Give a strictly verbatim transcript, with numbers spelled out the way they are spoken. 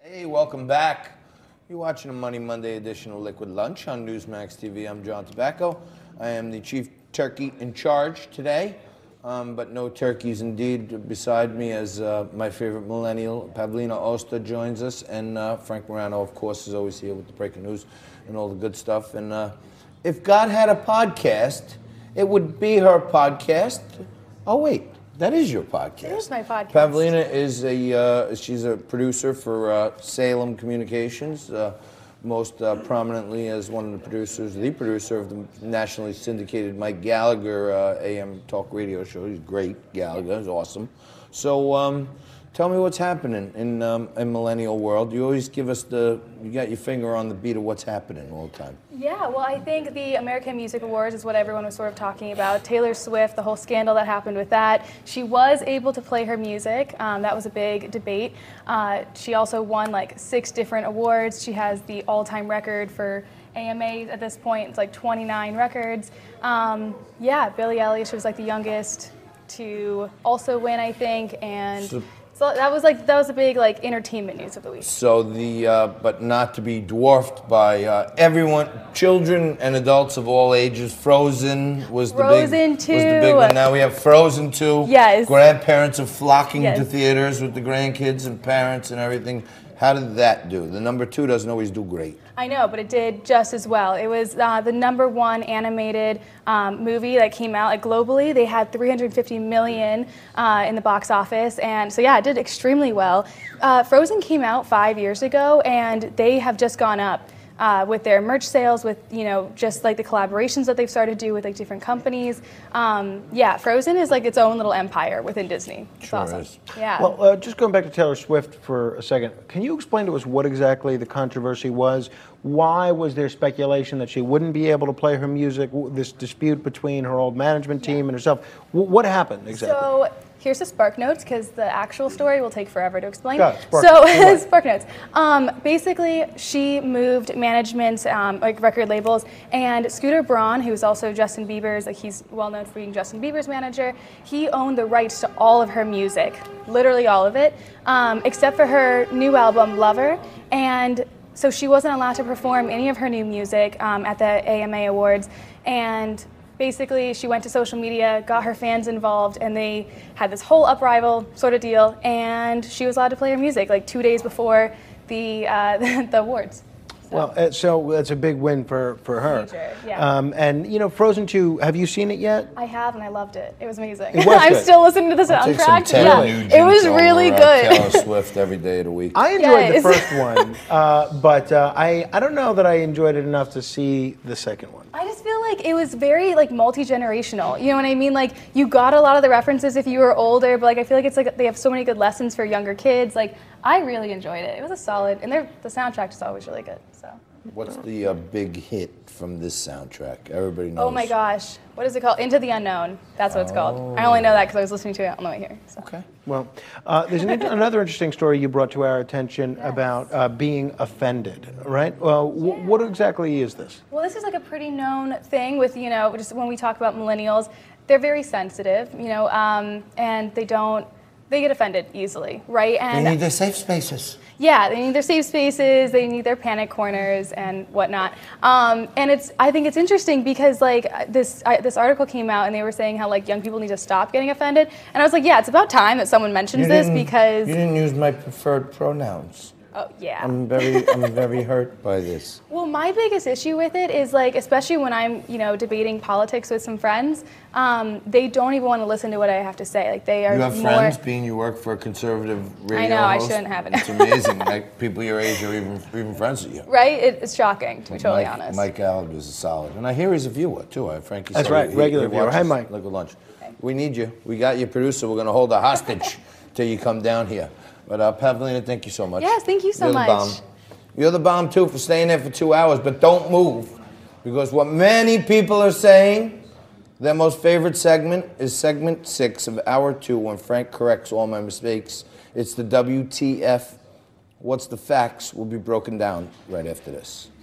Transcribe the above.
Hey, welcome back. You're watching a Money Monday edition of Liquid Lunch on Newsmax T V. I'm John Tobacco. I am the chief turkey in charge today, um, but no turkeys indeed beside me as uh, my favorite millennial, Pavlina Osta, joins us, and uh, Frank Morano, of course, is always here with the breaking news and all the good stuff. And uh, if God had a podcast, it would be her podcast. Oh, wait. That is your podcast. It is my podcast. Pavlina is a, uh, she's a producer for uh, Salem Communications, uh, most uh, prominently as one of the producers, the producer of the nationally syndicated Mike Gallagher uh, A M talk radio show. He's great, Gallagher, he's awesome. So um, tell me what's happening in um, in millennial world. You always give us the, you got your finger on the beat of what's happening all the time. Yeah, well, I think the American Music Awards is what everyone was sort of talking about. Taylor Swift, the whole scandal that happened with that. She was able to play her music. Um, that was a big debate. Uh, she also won like six different awards. She has the all-time record for A M As at this point. It's like twenty-nine records. Um, yeah, Billie Eilish was like the youngest to also win, I think, and So so that was like that was a big like entertainment news of the week. So the, uh, but not to be dwarfed by uh, everyone, children and adults of all ages. Frozen was the Frozen big, was the two. big one. Now we have Frozen two. Yes. Grandparents are flocking Yes. to theaters with the grandkids and parents and everything. How did that do? The number two doesn't always do great. I know, but it did just as well. It was uh, the number one animated um, movie that came out like, globally. They had three hundred fifty million uh, in the box office, and so yeah, it did extremely well. Uh, Frozen came out five years ago, and they have just gone up. Uh, with their merch sales, with you know just like the collaborations that they've started to do with like different companies. Um, yeah, Frozen is like its own little empire within Disney. It's Sure awesome. is. Yeah. Well, uh, just going back to Taylor Swift for a second, can you explain to us what exactly the controversy was? Why was there speculation that she wouldn't be able to play her music? w- This dispute between her old management team and herself. W- what happened exactly? So here's the Spark Notes, because the actual story will take forever to explain. Got it, Spark so Notes, go Spark Notes. Um, basically, she moved management, um, like record labels, and Scooter Braun, who's also Justin Bieber's, like he's well known for being Justin Bieber's manager, he owned the rights to all of her music, literally all of it, um, except for her new album, Lover, and so she wasn't allowed to perform any of her new music um, at the A M A Awards, and basically, she went to social media, got her fans involved, and they had this whole uprisal sort of deal, and she was allowed to play her music like two days before the uh, the awards. So. Well, uh, so that's a big win for, for her. Major, yeah. Um, and, you know, Frozen two, have you seen it yet? I have, and I loved it. It was amazing. It was I'm good. still listening to the Take some soundtrack. Taylor Yeah, Nugent it was over, really uh, good. Taylor Swift every day of the week. I enjoyed Yes. the first one, uh, but uh, I, I don't know that I enjoyed it enough to see the second one. I just feel like it was very like multi-generational. You know what I mean? Like you got a lot of the references if you were older, but like I feel like it's like they have so many good lessons for younger kids. Like I really enjoyed it. It was a solid, and they're, the soundtrack is always really good. So. What's the uh, big hit from this soundtrack? Everybody knows. Oh my gosh, what is it called? Into the Unknown. That's what it's called. I only know that because I was listening to it on the way here. So. Okay. Well, uh, there's an, another interesting story you brought to our attention about uh, being offended, right? Well, w- what exactly is this? Well, this is like a pretty known thing with, you know, just when we talk about millennials, they're very sensitive, you know, um, and they don't, they get offended easily, right? And They need their safe spaces. yeah, they need their safe spaces, they need their panic corners and whatnot. Um, and it's, I think it's interesting because like this, I, this article came out and they were saying how like young people need to stop getting offended. And I was like, yeah, it's about time that someone mentions You this didn't- because, You didn't use my preferred pronouns. oh yeah. I'm very, I'm very hurt by this. Well, my biggest issue with it is like, especially when I'm, you know, debating politics with some friends, um, they don't even want to listen to what I have to say. Like they are You have more. friends, being you work for a conservative radio I know, I host? shouldn't have it. It's amazing. Like people your age are even even friends with you. Right? It, it's shocking, to be totally Mike, honest. Mike Gallagher is a solid, and I hear he's a viewer too. I Frankie. That's said right, he- regular he viewer. watches Hi, Mike. Liquid Lunch. We need you. We got your producer. We're going to hold a hostage till you come down here. But uh, Pavlina, thank you so much. Yes, thank you so You're the much. bomb. You're the bomb too for staying there for two hours, but don't move. Because what many people are saying, their most favorite segment is segment six of hour two when Frank corrects all my mistakes. It's the W T F. What's the facts will be broken down right after this.